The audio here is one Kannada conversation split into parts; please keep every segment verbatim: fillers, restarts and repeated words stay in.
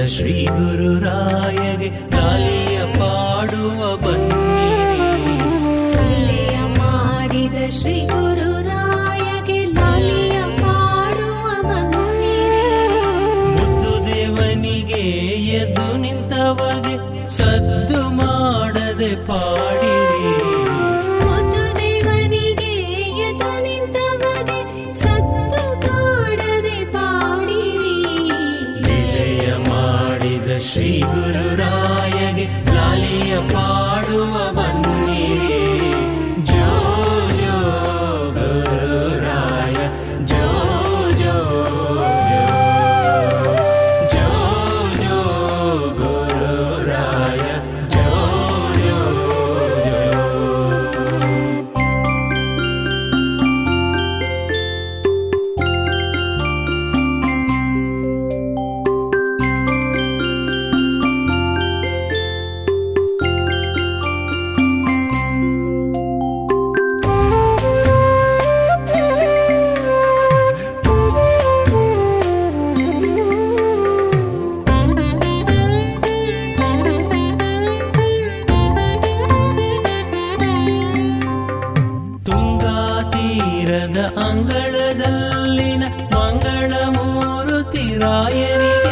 ಶ್ರೀ ಗುರುರಾಯಗೆ ಲಾಲಿಯ ಪಾಡುವ ಬನ್ನಿರಿ. ಲೀಲೆಯ ಮಾಡಿದ ಶ್ರೀ ಗುರುರಾಯಗೆ ಲಾಲಿಯ ಪಾಡುವ ಬನ್ನಿರಿ. ಮುದ್ದು ದೇವನಿಗೆ ಎದ್ದು ನಿಂತವಗೆ ಸದ್ದು ಮಾಡದೆ ಪಾಡಿರಿ. ಮುದ್ದು ದೇವನಿಗೆ ಎದ್ದು ನಿಂತವಗೆ ಸದ್ದು ಮಾಡದೆ ಪಾಡಿರಿ. ಲೀಲೆಯ ಮಾಡಿದ ಶ್ರೀ ಗುರುರಾಯಗೆ ಲಾಲಿಯ ಪಾಡುವ ಬನ್ನಿರಿ. ಜೋ ಜೋ ಗುರುರಾಯ ಜೋ ಜೋ ಜೋ ಜೋ ಜೋ ಗುರುರಾಯ ಜೋ ಜೋ ಜೋ. ತುಂಗಾ ತೀರದ ಅಂಗಳದಲ್ಲಿನ ಮಂಗಳ ಮೂರುತಿ ರಾಯರಿಗೆ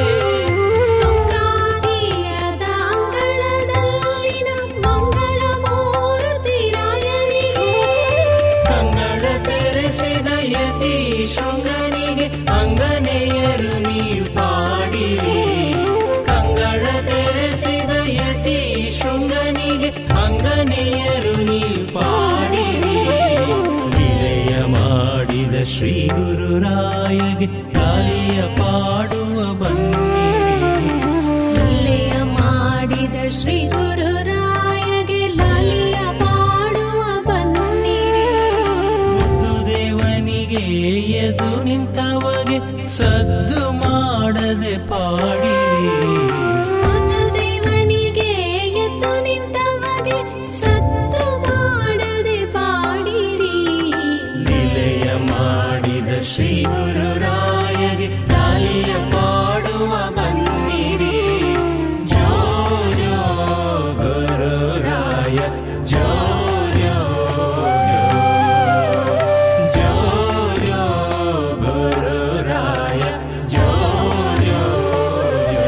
ತುಂಗಾತೀರದ ಅಂಗಳದಲ್ಲಿನ ಮಂಗಳ ಮೂರ್ತಿ ರಾಯರಿಗೆ. ಕಂಗಳ ತೆರೆಸಿದ ಯತಿ ಶೃಂಗನಿಗೆ ಅಂಗನೆಯರು ನೀವು ಪಾಡಿರಿ. ಕಂಗಳ ತೆರೆಸಿದ ಯತಿ ಶೃಂಗನಿಗೆ ಅಂಗನೆಯರು ನೀವು ಪಾಡಿರಿ. ಲೀಲೆಯ ಮಾಡಿದ ಶ್ರೀ ಗುರುರಾಯಗೆ ಲಾಲಿಯ ಪಾಡುವ ಬನ್ನಿರಿ. ಲೀಲೆಯ ಮಾಡಿದ ಶ್ರೀ ಗುರುರಾಯಗೆ ಲಾಲಿಯ ಪಾಡುವ ಬನ್ನಿರಿ. ಮುದ್ದು ದೇವನಿಗೆ ಎದ್ದು ನಿಂತವಗೆ ಸದ್ದು ಮಾಡದೆ ಪಾಡಿರಿ. ಮುದ್ದು ದೇವನಿಗೆ ಎದ್ದು ನಿಂತವಗೆ ಸದ್ದು ಮಾಡದೆ ಪಾಡಿರಿ. ಲೀಲೆಯ ಮಾಡಿದ ಶ್ರೀ ಗುರುರಾಯಗೆ ಲಾಲಿಯ ಪಾಡುವ ಬನ್ನಿರಿ. ಜೋ ಜೋ ಗುರುರಾಯ ಜೋ ಜೋ ಜೋ ಜೋ ಜೋ ಗುರುರಾಯ ಜೋ ಜೋ ಜೋ.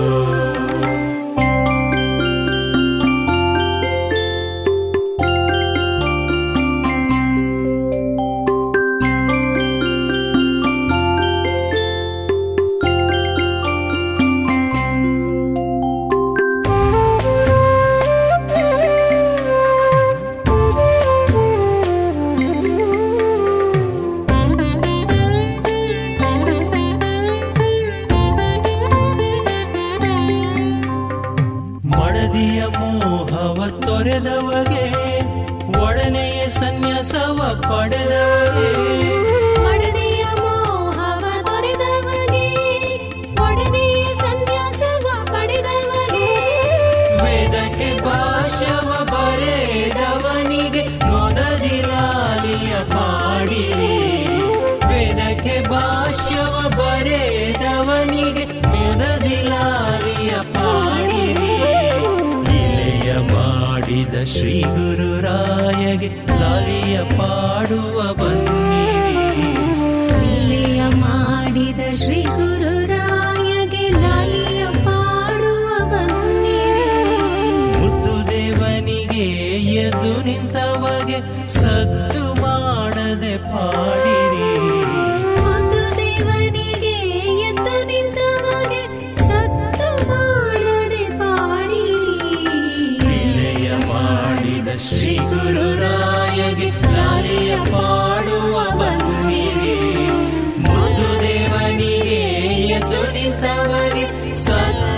ಮಡದಿಯ ಮೋಹವ ತೊರೆದವಗೆ ಒಡನೆಯ ಸನ್ಯಾಸವ ಪಡೆದವಗೆ ಮಡದಿಯ ಮೋಹವ ತೊರೆದವಗೆ ಒಡನೆಯ ಸನ್ಯಾಸವ ಪಡೆದವಗೆ. ವೇದಕ್ಕೆ ಭಾಷ್ಯವ ಬರೆದವನಿಗೆ ಮೊದಲಿ ಲಾಲಿಯ ಪಾಡಿರಿ. ವೇದಕ್ಕೆ ಭಾಷ್ಯವ ಬರೆದವನಿಗೆ ಮೊದಲಿ ಲಾಲಿಯ ಪಾಡಿರಿ. ಲೀಲೆಯ ಮಾಡಿದ ಶ್ರೀ ಗುರುರಾಯಗೆ ಲಾಲಿಯ ಪಾಡುವ ಬನ್ನಿರಿ. ಲೀಲೆಯ ಮಾಡಿದ ಶ್ರೀ ಗುರುರಾಯಗೆ ಲಾಲಿಯ ಪಾಡುವ ಬನ್ನಿರಿ. ಮುದ್ದು ದೇವನಿಗೆ ಎದ್ದು ನಿಂತವಗೆ ಸದ್ದು ಮಾಡದೆ ಪಾಡಿರಿ. ಮುದ್ದು ದೇವನಿಗೆ ಎದ್ದು ನಿಂತವಗೆ ಸದ್ದು ಮಾಡದೆ ಪಾಡಿರಿ. ಲೀಲೆಯ ಮಾಡಿದ ಶ್ರೀ ಗುರುರಾಯಗೆ ಲಾಲಿಯ ಪಾಡುವ ಬನ್ನಿರಿ. ಮುದ್ದು ದೇವನಿಗೆ ಎದ್ದು ನಿಂತವಗೆ ಸದ್ದು